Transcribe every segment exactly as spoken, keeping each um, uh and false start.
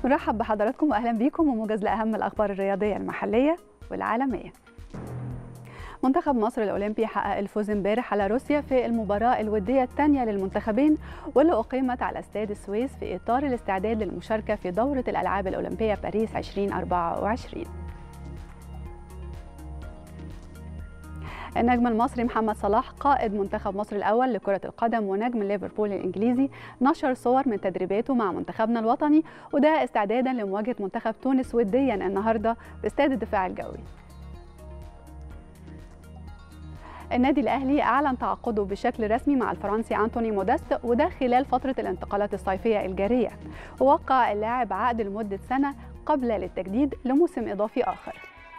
نرحب بحضراتكم واهلا بيكم وموجز لاهم الاخبار الرياضيه المحليه والعالميه. منتخب مصر الاولمبي حقق الفوز امبارح على روسيا في المباراه الوديه الثانيه للمنتخبين واللي اقيمت على استاد السويس في اطار الاستعداد للمشاركه في دوره الالعاب الاولمبيه باريس ألفين وأربعة وعشرين. النجم المصري محمد صلاح قائد منتخب مصر الأول لكرة القدم ونجم ليفربول الإنجليزي نشر صور من تدريباته مع منتخبنا الوطني، وده استعدادا لمواجهة منتخب تونس وديا النهارده باستاد الدفاع الجوي. النادي الأهلي أعلن تعاقده بشكل رسمي مع الفرنسي أنتوني مودست، وده خلال فترة الانتقالات الصيفية الجارية، ووقع اللاعب عقد لمدة سنة قبل للتجديد لموسم إضافي آخر.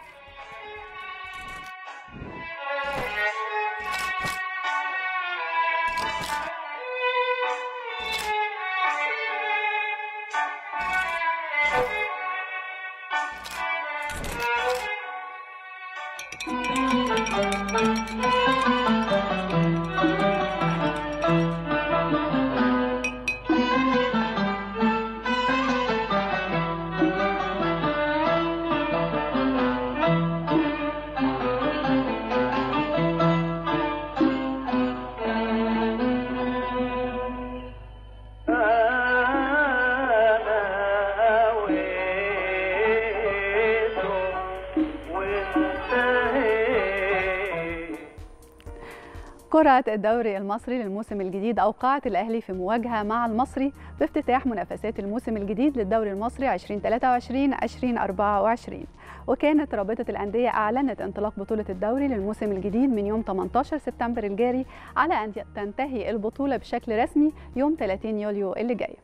كرة الدوري المصري للموسم الجديد أوقعت الأهلي في مواجهة مع المصري بافتتاح منافسات الموسم الجديد للدوري المصري ألفين وثلاثة وعشرين ألفين وأربعة وعشرين، وكانت رابطة الأندية أعلنت انطلاق بطولة الدوري للموسم الجديد من يوم ثمانية عشر سبتمبر الجاري على أن تنتهي البطولة بشكل رسمي يوم ثلاثين يوليو اللي جاي.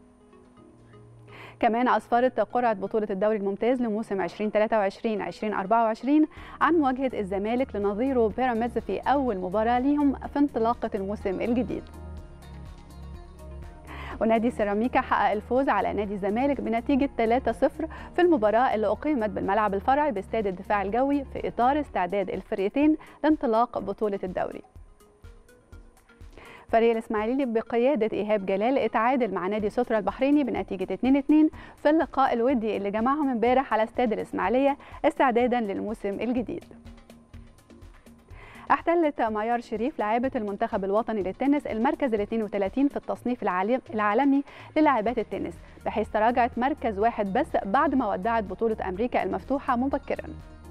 كمان أسفرت قرعة بطولة الدوري الممتاز لموسم ألفين وثلاثة وعشرين ألفين وأربعة وعشرين عن مواجهة الزمالك لنظيره بيراميدز في أول مباراة ليهم في انطلاقة الموسم الجديد. ونادي سيراميكا حقق الفوز على نادي الزمالك بنتيجة ثلاثة صفر في المباراة اللي أقيمت بالملعب الفرعي باستاد الدفاع الجوي في إطار استعداد الفريقين لانطلاق بطولة الدوري. فريق الإسماعيلي بقيادة إيهاب جلال اتعادل مع نادي سترة البحريني بنتيجة اتنين اتنين في اللقاء الودي اللي جمعهم امبارح على استاد الإسماعيلية استعدادا للموسم الجديد. احتلت ميار شريف لاعبة المنتخب الوطني للتنس المركز ال اثنين وثلاثين في التصنيف العالمي للاعبات التنس، بحيث تراجعت مركز واحد بس بعد ما ودعت بطولة أمريكا المفتوحة مبكرا.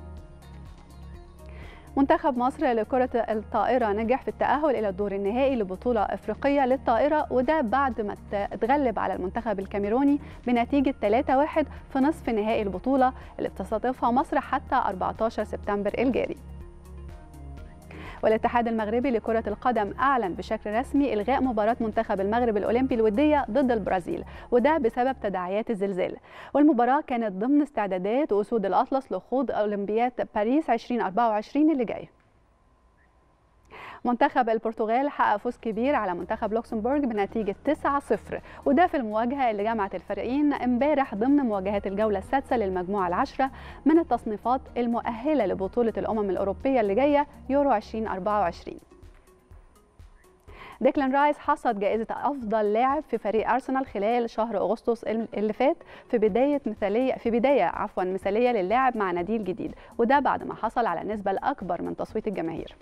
منتخب مصر لكرة الطائرة نجح في التأهل إلى الدور النهائي لبطولة أفريقية للطائرة، وده بعد ما اتغلب على المنتخب الكاميروني بنتيجة ثلاثة واحد في نصف نهائي البطولة اللي بتستضيفها مصر حتى أربعة عشر سبتمبر الجاري. والاتحاد المغربي لكرة القدم أعلن بشكل رسمي إلغاء مباراة منتخب المغرب الأولمبي الودية ضد البرازيل، وده بسبب تداعيات الزلزال، والمباراة كانت ضمن استعدادات أسود الأطلس لخوض أولمبياد باريس ألفين وأربعة وعشرين اللي جاي. منتخب البرتغال حقق فوز كبير على منتخب لوكسمبورغ بنتيجة تسعة صفر، وده في المواجهة اللي جمعت الفريقين امبارح ضمن مواجهات الجولة السادسة للمجموعة العاشرة من التصنيفات المؤهلة لبطولة الأمم الأوروبية اللي جاية يورو ألفين وأربعة وعشرين. ديكلان رايس حصد جائزة أفضل لاعب في فريق أرسنال خلال شهر أغسطس اللي فات في بداية مثالية في بداية عفوا مثالية للاعب مع ناديه الجديد، وده بعد ما حصل على النسبة الأكبر من تصويت الجماهير.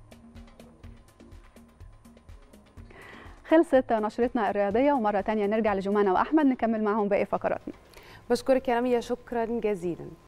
خلصت نشرتنا الرياضية، ومرة تانية نرجع لجمانة وأحمد نكمل معهم باقي فقراتنا. بشكرك يا رامية، شكرا جزيلا.